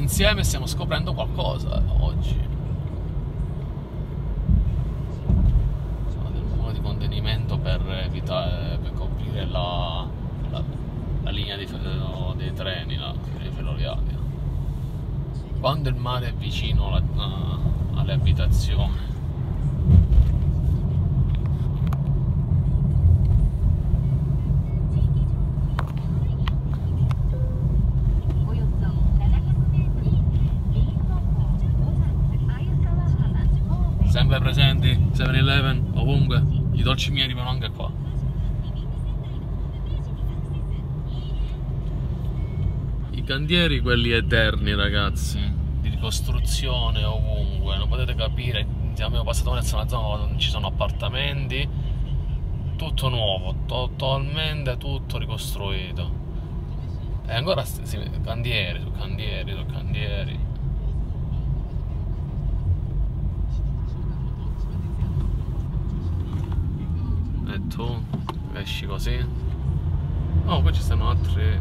insieme stiamo scoprendo qualcosa oggi. Sono del muro di contenimento per evitare, per coprire la linea dei treni, dei ferroviari. Quando il mare è vicino alle abitazioni. Sempre presenti, 7-Eleven, ovunque, i dolci miei arrivano anche qua. I cantieri, quelli eterni ragazzi, di ricostruzione ovunque, non potete capire, abbiamo passato nella zona dove non ci sono appartamenti, tutto nuovo, totalmente tutto ricostruito. E ancora cantieri su cantieri su cantieri. E tu esci così. Oh, poi ci stanno altri.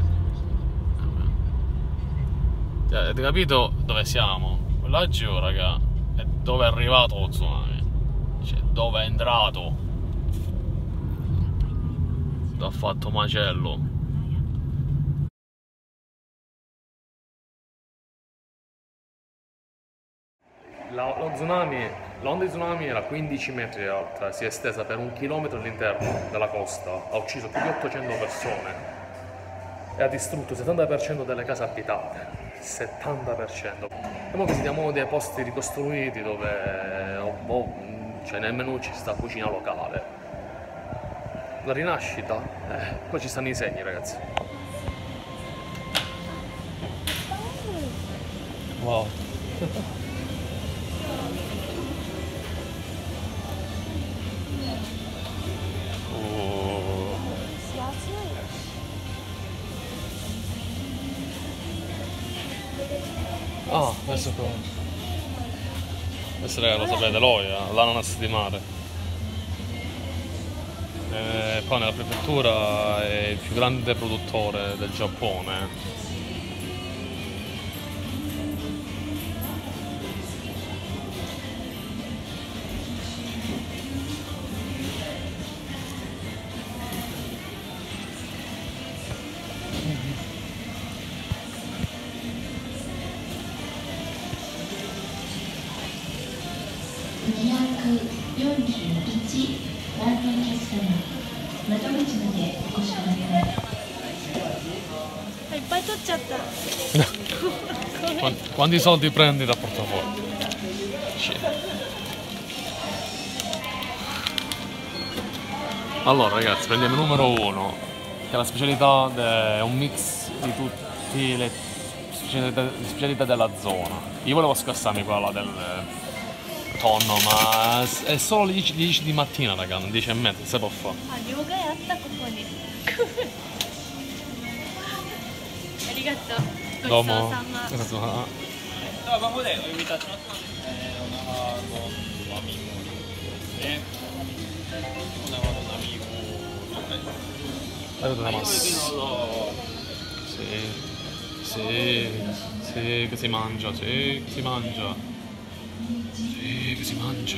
Avete capito dove siamo? Laggiù, raga, è dove è arrivato lo tsunami. Cioè, dove è entrato. L'ha fatto macello. Lo tsunami, l'onda di tsunami era 15 metri alta, si è estesa per 1 chilometro all'interno della costa, ha ucciso più di 800 persone e ha distrutto il 70% delle case abitate. 70%. E ora visitiamo dei posti ricostruiti dove cioè nemmeno ci sta cucina locale. La rinascita, qua ci stanno i segni ragazzi. Wow. Ah, adesso qua. Questo raga lo sapete, l'Oia, l'ananas di mare. Qua nella prefettura è il più grande produttore del Giappone. Quanti soldi prendi dal portafoglio? Allora ragazzi, prendiamo il numero 1, che è la specialità, è un mix di tutte le specialità della zona. Io volevo scassarmi quella del tonno, ma è solo le 10 di mattina raga, 10 e mezza, se può fare. Domo. Sì, che si mangia, sì, che si mangia. Sì, che si mangia.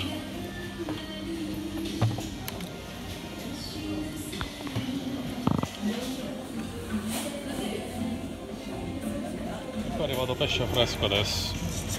Qua è arrivato pesce fresco adesso.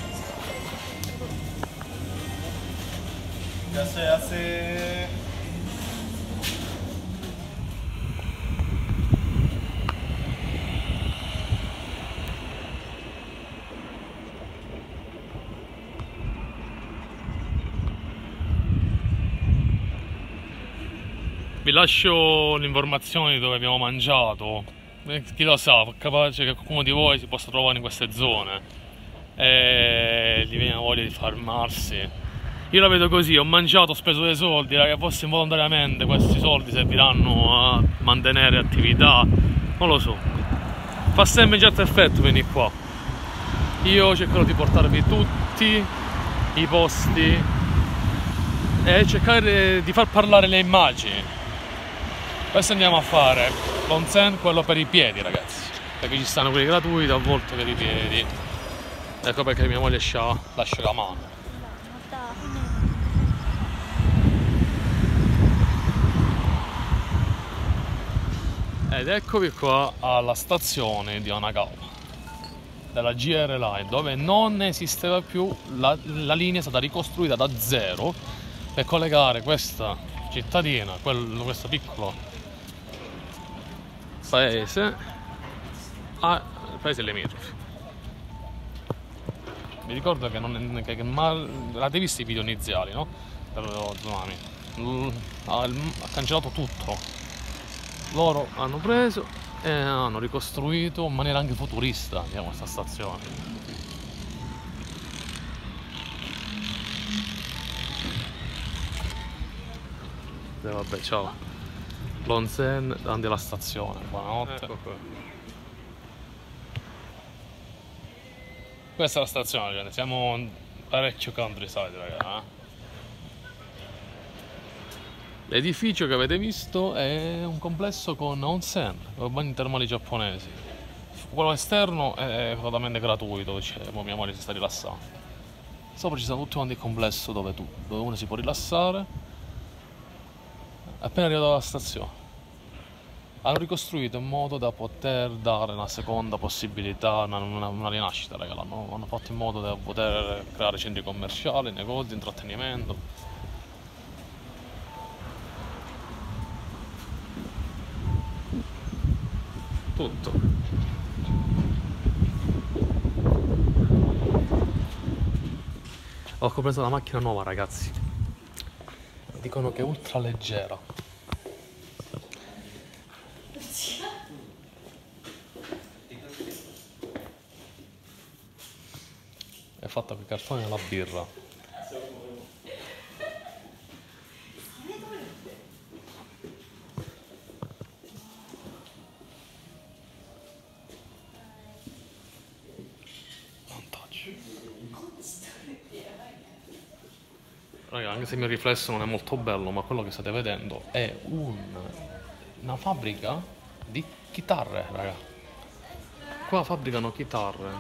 Vi lascio l'informazione di dove abbiamo mangiato. Chi lo sa, capace che qualcuno di voi si possa trovare in queste zone e gli viene voglia di fermarsi. Io la vedo così, ho mangiato, ho speso dei soldi, raga, forse involontariamente questi soldi serviranno a mantenere attività, non lo so. Fa sempre un certo effetto venire qua. Io cercherò di portarvi tutti i posti e cercare di far parlare le immagini. Questo andiamo a fare l'onsen, quello per i piedi ragazzi, perché ci stanno quelli gratuiti a volte per i piedi. Ecco perché mia moglie l'asciugamano. Ed eccovi qua alla stazione di Hanagawa della GR Line, dove non esisteva più, la linea è stata ricostruita da zero per collegare questa cittadina, questo piccolo paese al paese limitrofi. Mi ricordo che l'avete visto i video iniziali, no? Per lo tsunami. Ha cancellato tutto. Loro hanno preso e hanno ricostruito in maniera anche futurista, diciamo, questa stazione. E vabbè, ciao. L'onsen davanti alla stazione, buonanotte. Ecco qua. Questa è la stazione, gente. Siamo parecchio countryside, raga. L'edificio che avete visto è un complesso con onsen, con bagni termali giapponesi. Quello esterno è totalmente gratuito, cioè mia moglie si sta rilassando. Sopra ci sta tutto quanto il complesso dove uno si può rilassare. Appena arrivato alla stazione, hanno ricostruito in modo da poter dare una seconda possibilità, una rinascita, raga. Hanno fatto in modo da poter creare centri commerciali, negozi, intrattenimento. Tutto. Ho comprato una macchina nuova, ragazzi. Dicono che è ultra leggera. È fatta con i cartoni della birra. Raga, anche se il mio riflesso non è molto bello, ma quello che state vedendo è una fabbrica di chitarre, raga. Qua fabbricano chitarre.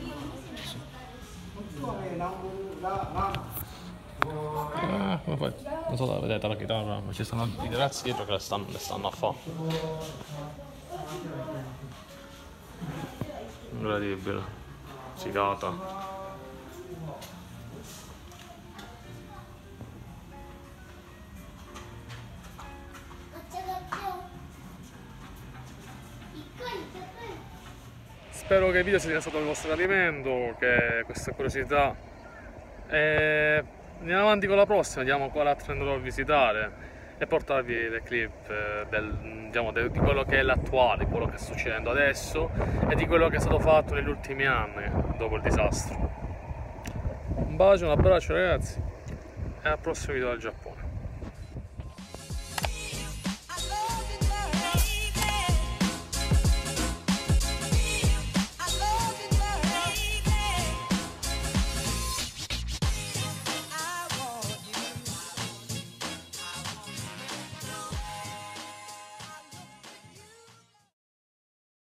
Come fai? Non so se vedete la chitarra, ma ci stanno i ragazzi dietro che le stanno a fare. Incredibile. Figata. Spero che il video sia stato il vostro gradimento, che questa curiosità. Andiamo avanti con la prossima, vediamo quale altro andrò a visitare e portarvi le clip di quello che è l'attuale, di quello che sta succedendo adesso e di quello che è stato fatto negli ultimi anni dopo il disastro. Un bacio, un abbraccio, ragazzi, e al prossimo video dal Giappone.